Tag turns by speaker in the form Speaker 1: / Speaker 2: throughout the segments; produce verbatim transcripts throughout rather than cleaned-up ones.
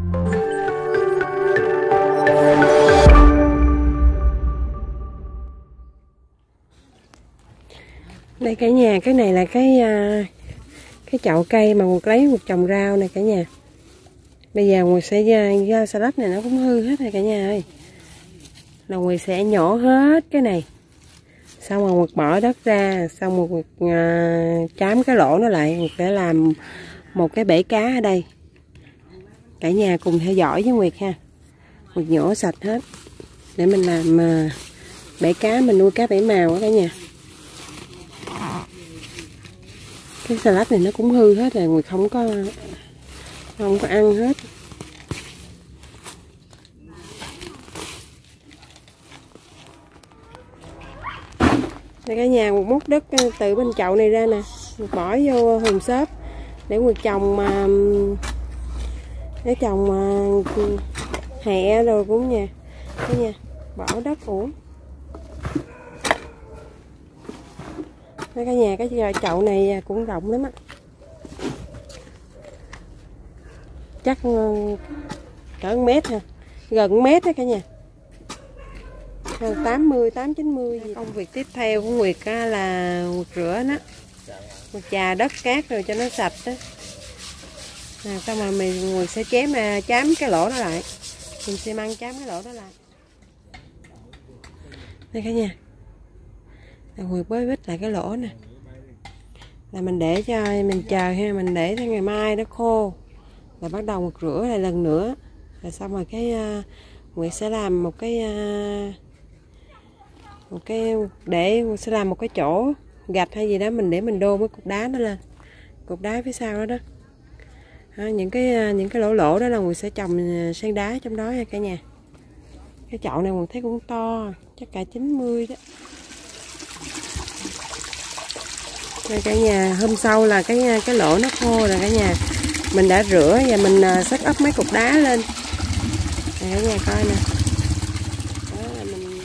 Speaker 1: Đây cả nhà, cái này là cái cái chậu cây mà Nguyệt lấy Nguyệt trồng rau này cả nhà. Bây giờ Nguyệt sẽ ra xà lách này nó cũng hư hết rồi cả nhà ơi. Là Nguyệt sẽ nhổ hết cái này. Xong rồi Nguyệt bỏ đất ra, xong rồi Nguyệt uh, chám cái lỗ nó lại, Nguyệt sẽ làm một cái bể cá ở đây. Cả nhà cùng theo dõi với Nguyệt ha. Nguyệt nhổ sạch hết để mình làm uh, bể cá, mình nuôi cá bảy màu đó cả nhà. Cái xà lách này nó cũng hư hết rồi, Nguyệt không có không có ăn hết. Đây cả nhà, một múc đất từ bên chậu này ra nè, Nguyệt bỏ vô hùm xốp để Nguyệt trồng mà để trồng uh, hẹ rồi cũng nha. Cả nhà, bỏ đất ủ. Đây cả nhà, cái chậu này cũng rộng lắm á. Chắc cỡ mét ha, gần mét đó cả nhà, tám mươi, tám chín mươi gì. Công việc tiếp theo của Nguyệt là Nguyệt rửa nó, Nguyệt chà đất cát rồi cho nó sạch đó. À, xong rồi mình Nguyệt sẽ chém mà chám cái lỗ đó lại, mình xi măng chám cái lỗ đó lại. Đây cả nhà, Nguyệt bới bít lại cái lỗ nè, là mình để cho mình chờ ha, mình để tới ngày mai nó khô là bắt đầu Nguyệt rửa lại lần nữa, là xong rồi cái uh, Nguyệt sẽ làm một cái uh, một cái để Nguyệt sẽ làm một cái chỗ gạch hay gì đó, mình để mình đô với cục đá nó lên, cục đá phía sau đó đó. À, những cái những cái lỗ lỗ đó là Nguyệt sẽ trồng sen đá trong đó nha cả nhà. Cái chậu này Nguyệt thấy cũng to, chắc cả chín mươi đó. Đây cả nhà, hôm sau là cái cái lỗ nó khô rồi cả nhà. Mình đã rửa và mình xách ấp mấy cục đá lên. Đây cả nhà coi nè. Đó là mình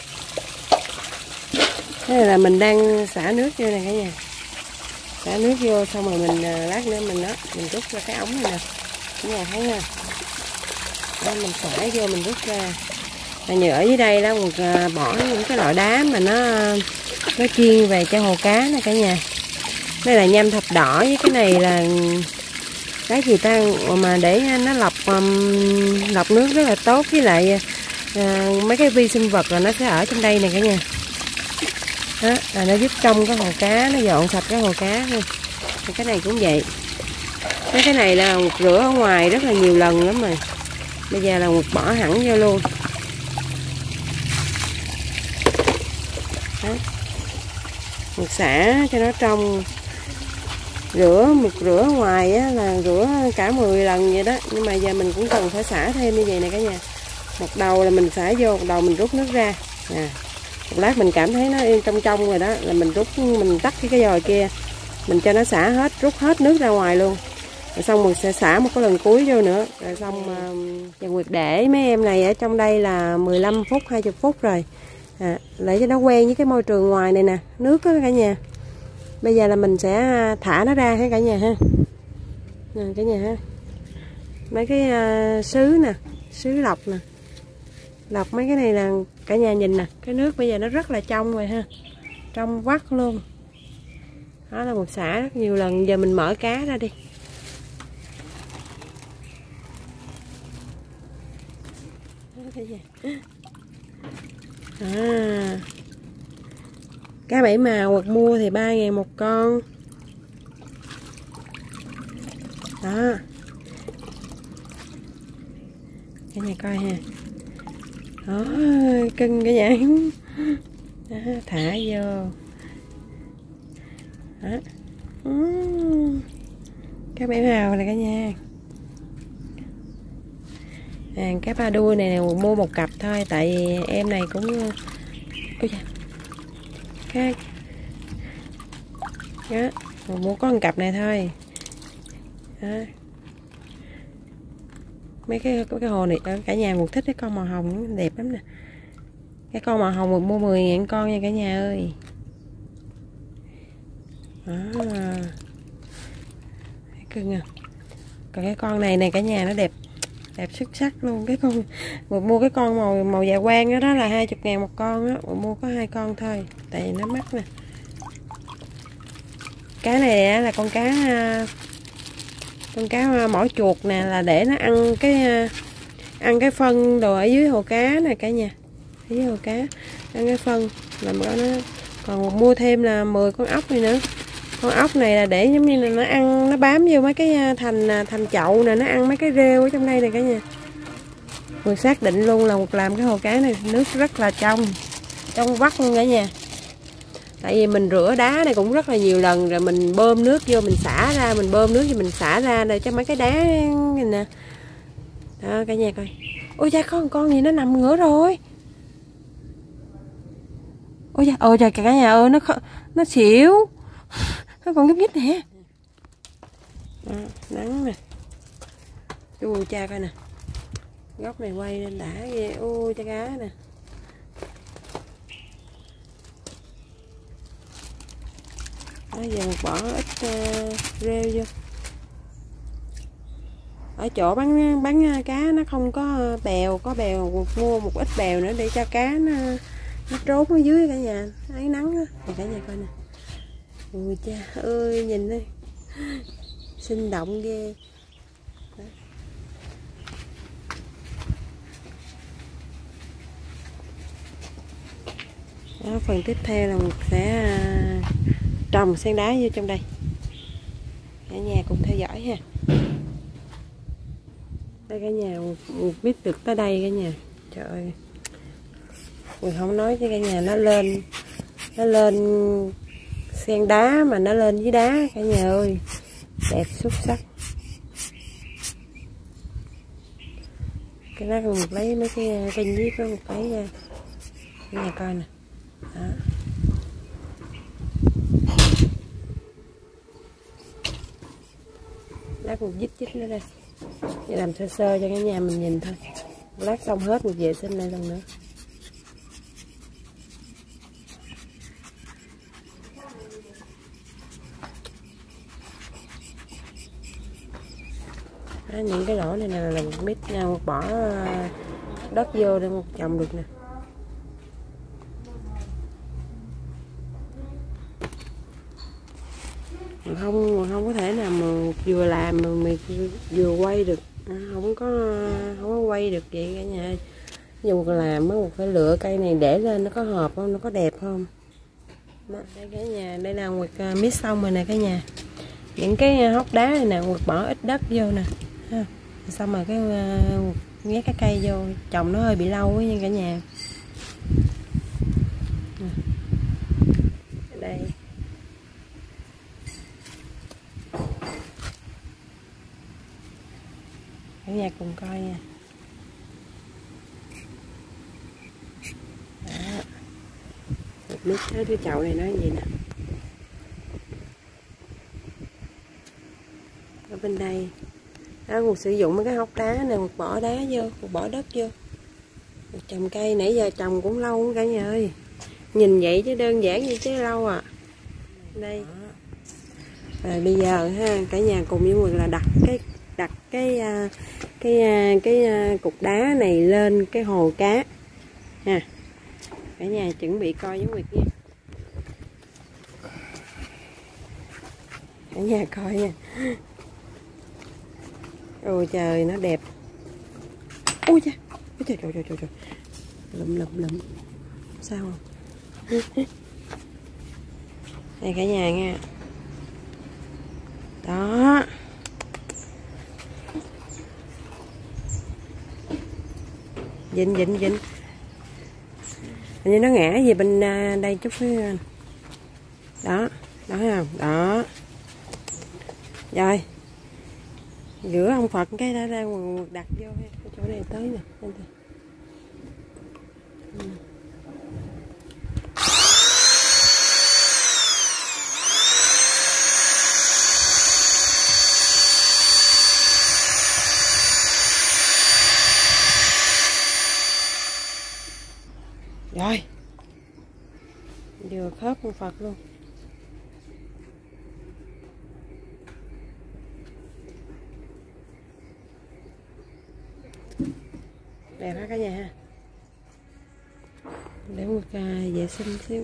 Speaker 1: Thế này là mình đang xả nước vô nè cả nhà. Xả nước vô xong rồi mình lát nữa mình đó, mình rút ra cái ống này nè. Cả nhà thấy nha. Đó, mình xả vô mình rút ra. Là như ở dưới đây đó mình bỏ những cái loại đá mà nó nó chiên về cho hồ cá nè cả nhà. Đây là nhâm thạch đỏ, với cái này là cái gì ta mà để nó lọc um, lọc nước rất là tốt, với lại uh, mấy cái vi sinh vật là nó sẽ ở trong đây nè cả nhà. Đó, là nó giúp trong cái hồ cá, nó dọn sạch cái hồ cá ha. Cái này cũng vậy. Cái cái này là Nguyệt rửa ở ngoài rất là nhiều lần lắm rồi. Bây giờ là Nguyệt bỏ hẳn vô luôn. Đó. Nguyệt xả cho nó trong. Rửa Nguyệt rửa ngoài á, là rửa cả mười lần vậy đó, nhưng mà giờ mình cũng cần phải xả thêm như vậy nè cả nhà. Một đầu là mình xả vô, một đầu mình rút nước ra. À, một lát mình cảm thấy nó yên trong trong rồi đó, là mình rút, mình tắt cái cái dòi kia, mình cho nó xả hết, rút hết nước ra ngoài luôn. Rồi xong mình sẽ xả một cái lần cuối vô nữa, rồi xong giờ Nguyệt để mấy em này ở trong đây là mười lăm phút, hai mươi phút rồi. À, để cho nó quen với cái môi trường ngoài này nè, nước đó cả nhà. Bây giờ là mình sẽ thả nó ra ha cả nhà ha. Nè cả nhà ha. Mấy cái uh, sứ nè, sứ lọc nè. Lọc mấy cái này là cả nhà nhìn nè, cái nước bây giờ nó rất là trong rồi ha. Trong vắt luôn. Đó là một xả rất nhiều lần, giờ mình mở cá ra đi. À, cá bảy màu hoặc mua thì ba ngàn một con. Đó. Cả nhà coi ha. Đó, cưng cả nhà. Đó, thả vô. Đó. Cá bảy màu này cả nhà. À, cá ba đuôi này nè, mua một cặp thôi, tại vì em này cũng ôi da. Cái đó, mua có một cặp này thôi. Đó. Mấy cái cái hồ này cả nhà một thích cái con màu hồng nó đẹp lắm nè. Cái con màu hồng mua mười ngàn con nha cả nhà ơi. Đó. Cưng à. Còn cái con này này cả nhà nó đẹp. đẹp xuất sắc luôn. Cái con vừa mua cái con màu màu dạ quang đó, đó là hai mươi ngàn một con á, vừa mua có hai con thôi tại vì nó mắc nè. Cá này là con cá con cá mỏ chuột nè, là để nó ăn cái ăn cái phân đồ ở dưới hồ cá nè cả nhà, ở dưới hồ cá ăn cái phân làm đó nó. Còn mua thêm là mười con ốc này nữa. Con ốc này là để giống như là nó ăn, nó bám vô mấy cái thành thành chậu nè, nó ăn mấy cái rêu ở trong đây này cả nhà. Mình xác định luôn là một làm cái hồ cá này nước rất là trong, trong vắt luôn cả nhà. Tại vì mình rửa đá này cũng rất là nhiều lần rồi, mình bơm nước vô mình xả ra, mình bơm nước vô mình xả ra để cho mấy cái đá này nè. Đó cả nhà coi. Ôi cha, có một con gì nó nằm ngửa rồi. Ôi cha, ôi trời cả nhà ơi, nó nó xỉu. Nó còn nhúc nhích nè. Đó, nắng nè. Ui cha coi nè. Góc này quay lên đã ghê. Ui cha cá nè. Đó, giờ mình bỏ ít uh, rêu vô. Ở chỗ bán bán cá nó không có bèo, có bèo mua một ít bèo nữa để cho cá nó nó trốn ở dưới cả nhà, ấy nắng á. Thì cả nhà coi nè. Ui cha ơi, nhìn đây sinh động ghê. Đó. Đó, phần tiếp theo là mình sẽ trồng sen đá vô trong đây. Cả nhà cùng theo dõi ha. Đây cả nhà, một biết được tới đây cả nhà. Trời ơi, mình không nói cho cả nhà, nó lên nó lên sen đá mà nó lên dưới đá cả nhà ơi, đẹp xuất sắc. Cái đó mình lấy mấy cái kênh dưới đó một lấy ra cả nhà coi nè. Đó. Lát một dít dít nữa đây, để làm sơ sơ cho cả nhà mình nhìn thôi. Lát xong hết một vệ sinh lại lần nữa. Đó, những cái lỗ này nè là một mít nhau bỏ đất vô để một trồng được nè. Mình không mình không có thể nào mà vừa làm mà mình vừa quay được, không có không có quay được vậy cả nhà. Dù làm mới phải lựa cây này để lên nó có hợp không, nó có đẹp không. Đó, đây cả nhà, đây là Nguyệt mix xong rồi nè cả nhà. Những cái hốc đá này nè Nguyệt bỏ ít đất vô nè. Ha. Xong rồi cái uh, nhét cái cây vô, trồng nó hơi bị lâu ấy nha cả nhà. Đây. Cả nhà cùng coi nha. Đó. Mix hết cái chậu này nó gì nè. Ở bên đây. Đó, một sử dụng mấy cái hốc đá này, một bỏ đá vô, một bỏ đất vô. Một trồng cây nãy giờ trồng cũng lâu cả nhà ơi. Nhìn vậy chứ đơn giản như chứ lâu à. Đây. Rồi bây giờ ha, cả nhà cùng với Nguyệt là đặt cái đặt cái cái cái, cái cục đá này lên cái hồ cá. Ha. Cả nhà chuẩn bị coi với Nguyệt nha. Cả nhà coi nha. Ôi trời, nó đẹp. Ôi trời, trời trời trời trời trời. Lụm lụm lụm. Sao không? Đây cả nhà nha. Đó. Vịnh vịnh vịnh. Hình như nó ngã về bên đây chút cái. Đó, đó thấy không? Đó. Rồi. Rửa ông Phật cái đó ra đặt vô ha. Cái chỗ này tới nè. Ừ. Rồi. Vừa khớp ông Phật luôn. Đẹp hả cả nhà ha. Để một uh, vệ sinh xíu.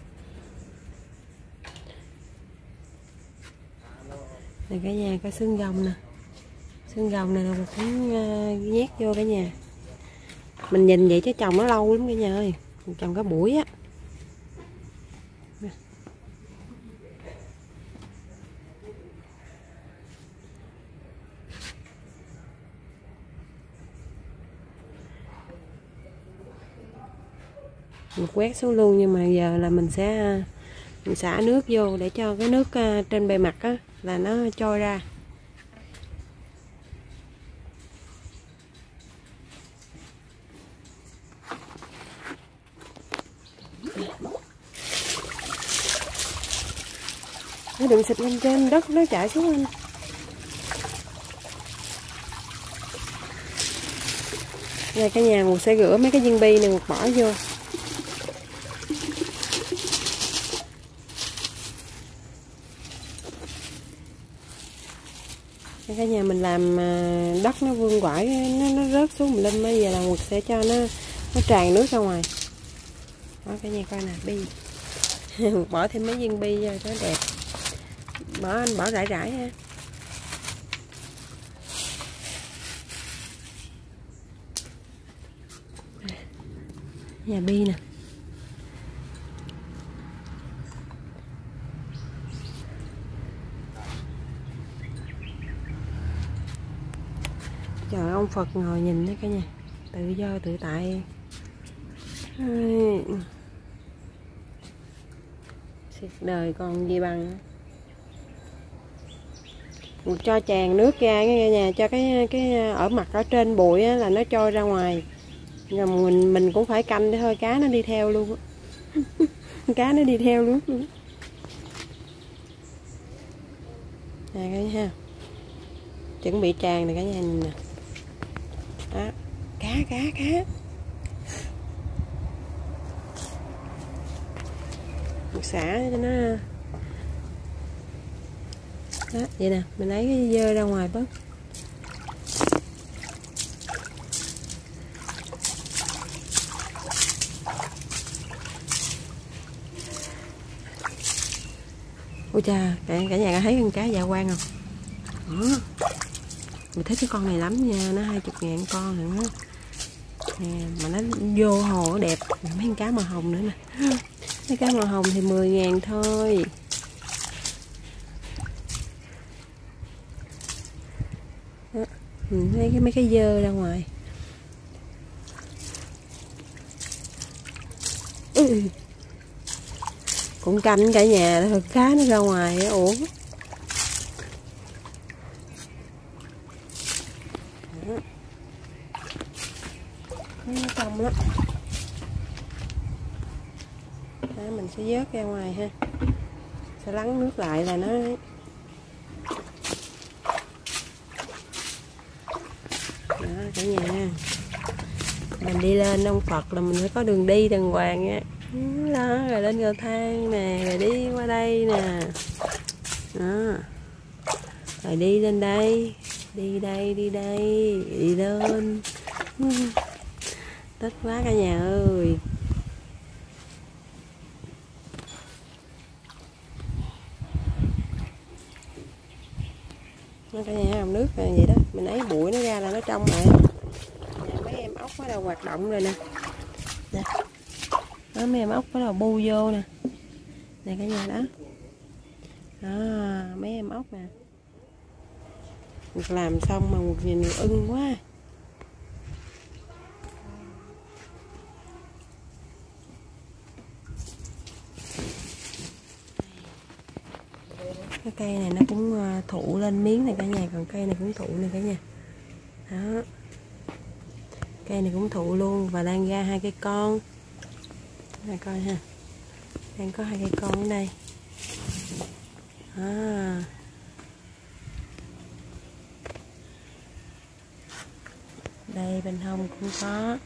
Speaker 1: Này cả nhà có xương rồng nè. Xương rồng này là một miếng uh, nhét vô cả nhà. Mình nhìn vậy chứ trồng nó lâu lắm cả nhà ơi. Mình trồng cả buổi á. Mình quét xuống luôn, nhưng mà giờ là mình sẽ mình xả nước vô để cho cái nước trên bề mặt á là nó trôi ra. Nó đừng xịt lên trên đất, nó chảy xuống anh. Rồi cả nhà một sẽ rửa mấy cái viên bi này một bỏ vô. Cả nhà mình làm đất nó vương vãi, nó, nó rớt xuống mình lên, bây giờ là một sẽ cho nó nó tràn nước ra ngoài. Đó cả nhà coi nè, bi. Bỏ thêm mấy viên bi vô cho nó đẹp. Bỏ anh bỏ rải rải ha. Nhà bi nè. Trời, ông Phật ngồi nhìn đấy cả nhà, tự do tự tại. Xịt đời còn gì bằng. Cho tràn nước ra cả nhà, cho cái cái ở mặt ở trên bụi á, là nó trôi ra ngoài. Rồi mình mình cũng phải canh để thôi, cá nó đi theo luôn. Cá nó đi theo luôn. Nè cả nhà ha. Chuẩn bị tràn này cả nhà nhìn nè. Đó, cá cá cá. Một xả cho nó. Đó, vậy nè, mình lấy cái dơ ra ngoài bớt. Ôi cha, cả, cả nhà có thấy con cá dạ quang không? Đó. Mình thích cái con này lắm nha, nó hai mươi ngàn con nữa. Nè, mà nó vô hồ nó đẹp. Mấy con cá màu hồng nữa nè. Mấy cá màu hồng thì mười ngàn thôi. Đó. Mình thấy cái mấy cái dơ ra ngoài. Ừ. Cũng canh cả nhà thôi, cá nó ra ngoài á, ủa. Nó trong lắm. Đó, mình sẽ vớt ra ngoài ha. Sẽ lắng nước lại là nó. Đó cả nhà. Mình đi lên ông Phật là mình phải có đường đi đàng hoàng nha. Đó, rồi lên cầu thang nè, rồi đi qua đây nè. Đó. Rồi đi lên đây, đi đây, đi đây, đi lên. Thích quá cả nhà ơi. Nó cả nhà làm nước là vậy đó, mình ấy bụi nó ra là nó trong rồi. Mấy em ốc bắt đầu hoạt động rồi nè. Nè. Đó, mấy em ốc bắt đầu bu vô nè. Nè cả nhà đó. Đó, mấy em ốc nè. Mình làm xong mà một nhìn ưng quá. Cái cây này nó cũng thụ lên miếng này cả nhà, còn cây này cũng thụ này cả nhà. Đó. Cây này cũng thụ luôn và đang ra hai cây con. Đây coi ha. Đang có hai cây con ở đây. À. Đây bên hông cũng có.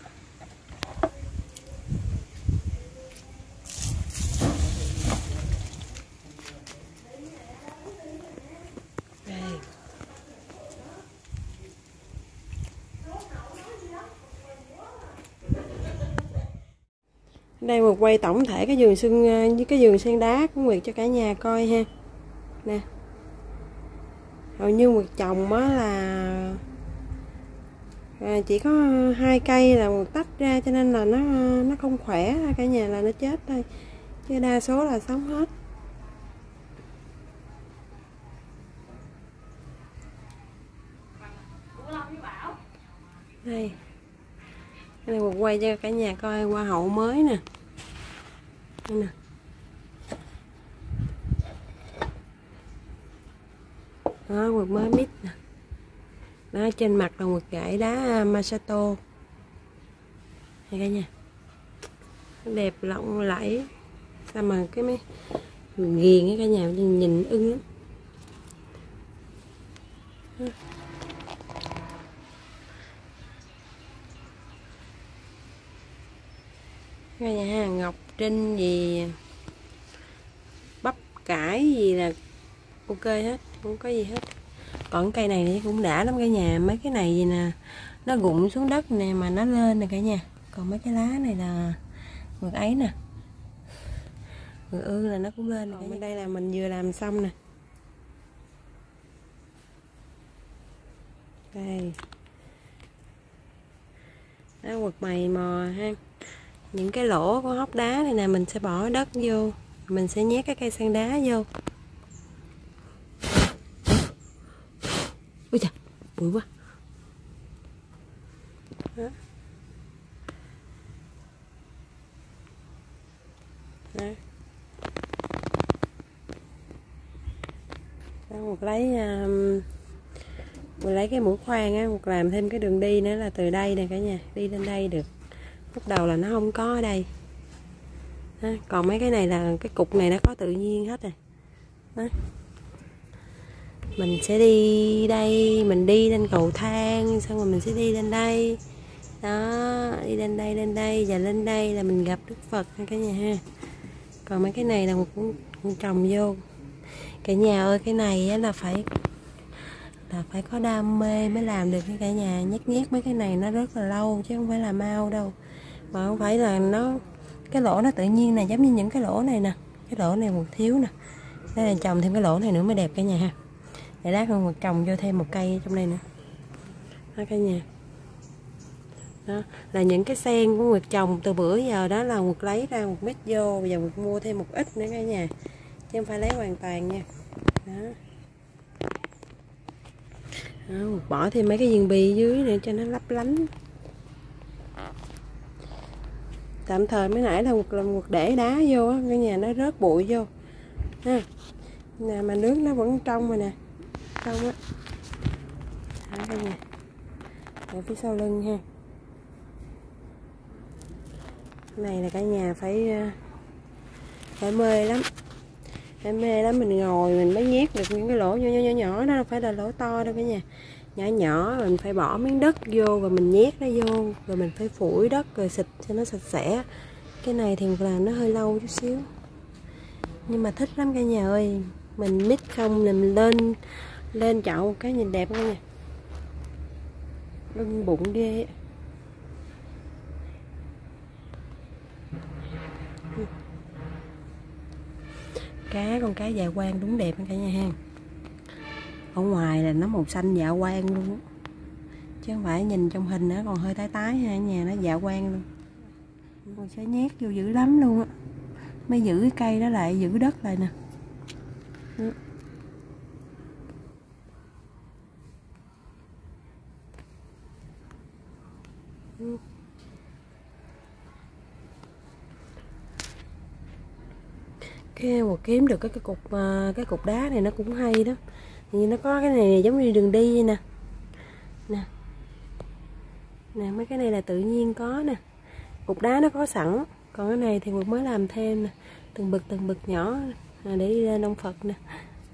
Speaker 1: Đây. Đây một quay tổng thể cái vườn sương với cái vườn sen đá của Nguyệt cho cả nhà coi ha. Nè, hầu như một chồng á là à, chỉ có hai cây là một tách ra, cho nên là nó nó không khỏe, cả nhà là nó chết thôi, chứ đa số là sống hết. Đây, đây một quay cho cả nhà coi hoa hậu mới nè. Đây nè. Đó, một mới mít nè. Đó, trên mặt là một dải đá Masato. Đây cả nhà. Nó đẹp lộng lẫy. Sao mà cái mấy ghiền cái cả nhà nhìn, nhìn ưng lắm. Cả nhà ngọc trinh gì bắp cải gì là ok hết, không có gì hết. Còn cây này cũng đã lắm cả nhà, mấy cái này gì nè nó rụng xuống đất nè mà nó lên nè cả nhà. Còn mấy cái lá này là mực ấy nè, mực ương là nó cũng lên. Còn bên đây là mình vừa làm xong nè. Đây, đó, quật mày mò ha. Những cái lỗ của hốc đá này nè mình sẽ bỏ đất vô, mình sẽ nhét cái cây sen đá vô. Ôi trời, bụi quá. Đó. Đó. Đó, một lấy um, mình lấy cái mũi khoan á, một làm thêm cái đường đi nữa là từ đây nè cả nhà, đi lên đây được. Lúc đầu là nó không có ở đây. Đó. Còn mấy cái này là cái cục này nó có tự nhiên hết rồi. Đó. Mình sẽ đi đây, mình đi lên cầu thang, xong rồi mình sẽ đi lên đây. Đó, đi lên đây, lên đây, và lên đây là mình gặp Đức Phật ha cả nhà ha. Còn mấy cái này là một con trồng vô. Cả nhà ơi, cái này là phải là phải có đam mê mới làm được cả nhà. Nhét nhét mấy cái này nó rất là lâu chứ không phải là mau đâu. Mà không phải là nó cái lỗ nó tự nhiên này, giống như những cái lỗ này nè. Cái lỗ này một thiếu nè. Đây là trồng thêm cái lỗ này nữa mới đẹp cả nhà ha. Để lát hơn một trồng vô thêm một cây trong đây nữa. Đó cả nhà. Đó là những cái sen của Nguyệt trồng từ bữa giờ, đó là Nguyệt lấy ra một mít vô, bây giờ Nguyệt mua thêm một ít nữa cả nhà, chứ không phải lấy hoàn toàn nha. Đó. Đó, Nguyệt bỏ thêm mấy cái viên bi dưới nữa cho nó lấp lánh. Tạm thời mới nãy là Nguyệt là Nguyệt để đá vô á cả nhà, nó rớt bụi vô ha. Nè mà nước nó vẫn trong rồi nè, trong á. Đó cả nhà. Ở phía sau lưng ha. Cái này là cả nhà phải phải mê lắm, phải mê lắm, mình ngồi mình mới nhét được những cái lỗ nhỏ nhỏ nhỏ, nhỏ đó, không phải là lỗ to đâu cả nhà, nhỏ nhỏ. Mình phải bỏ miếng đất vô và mình nhét nó vô, rồi mình phải phủi đất rồi xịt cho nó sạch sẽ. Cái này thì làm nó hơi lâu chút xíu, nhưng mà thích lắm cả nhà ơi. Mình mix không là mình lên lên chậu một cái nhìn đẹp không nha, lưng bụng ghê. Cá, con cá dạ quang đúng đẹp cả nhà ha. Ở ngoài là nó màu xanh dạ quang luôn, chứ không phải nhìn trong hình nữa còn hơi tái tái ha, nhà nó dạ quang luôn. Mình sẽ nhét vô dữ lắm luôn á, mới giữ cái cây đó lại, giữ đất lại nè. Cái một kiếm được cái cái cục cái cục đá này nó cũng hay đó, thì nó có cái này giống như đường đi vậy nè, nè nè mấy cái này là tự nhiên có nè, cục đá nó có sẵn, còn cái này thì mình mới làm thêm nè, từng bực từng bực nhỏ để đi lên ông Phật nè.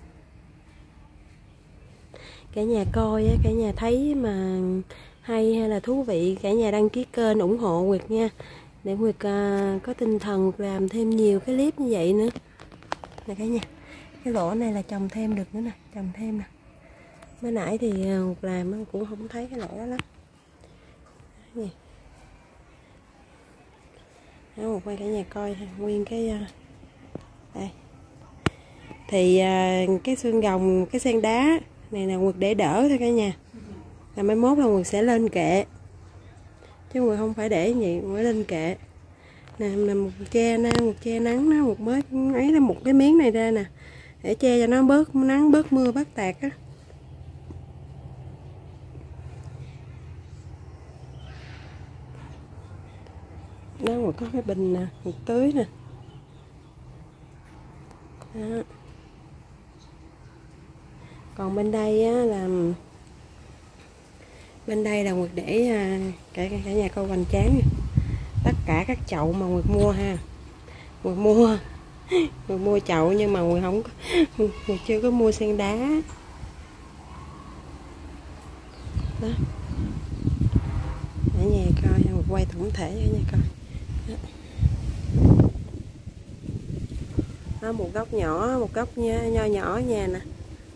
Speaker 1: Cả nhà coi á, cả nhà thấy mà hay hay là thú vị, cả nhà đăng ký kênh ủng hộ Nguyệt nha, để Nguyệt uh, có tinh thần làm thêm nhiều cái clip như vậy nữa nè cả nhà. Cái lỗ này là trồng thêm được nữa nè, trồng thêm nè. Mới nãy thì Nguyệt làm cũng không thấy cái lỗ đó lắm. Đó, một quay cả nhà coi nguyên cái đây. Thì cái xương rồng, cái sen đá này là Nguyệt để đỡ thôi cả nhà. Là mai mốt là Nguyệt sẽ lên kệ, chứ Nguyệt không phải để như vậy, Nguyệt lên kệ nè, là một che na, một che nắng nó, một mới ấy là một cái miếng này ra nè, để che cho nó bớt nắng, bớt mưa, bớt tạt á. Đó, một có cái bình nè, một tưới nè. Đó. Còn bên đây á, là bên đây là Nguyệt để cả cả nhà coi hoành tráng, tất cả các chậu mà Nguyệt mua ha. Nguyệt mua Nguyệt mua chậu nhưng mà Nguyệt không có, Nguyệt chưa có mua sen đá. Đó, cả nhà coi, Nguyệt quay tổng thể cho cả nhà coi. Đó. Đó, một góc nhỏ, một góc nho nhỏ ở nhà nè.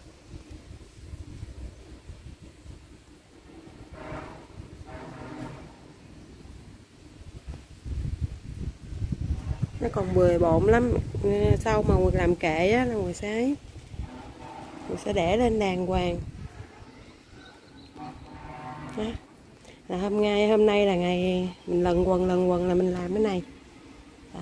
Speaker 1: Nó còn bừa bộn lắm, sau mà Nguyệt làm kệ á là Nguyệt sẽ Nguyệt sẽ để lên đàng hoàng. Đó. Là hôm nay hôm nay là ngày mình lần quần lần quần là mình làm cái này. Đó.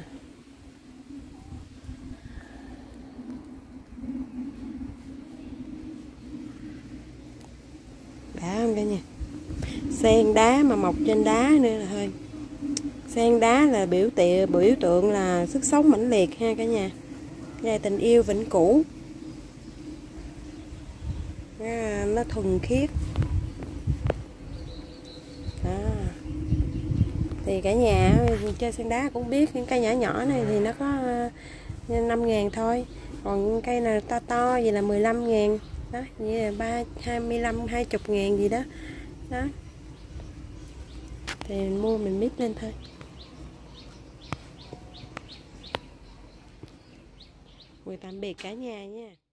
Speaker 1: Đã không cả nhà? Sen đá mà mọc trên đá nữa là thôi. Sen đá là biểu tượng biểu tượng là sức sống mãnh liệt ha cả nhà. Và tình yêu vĩnh cửu. Nó, nó thuần khiết. Đó. Thì cả nhà chơi sen đá cũng biết những cây nhỏ nhỏ này thì nó có năm ngàn thôi. Còn cây nào to to gì là mười lăm ngàn. Đó, như là ba, hai mươi lăm, hai mươi ngàn gì đó. Đó. Thì mình mua mình mix lên thôi. Mời tạm biệt cả nhà nha.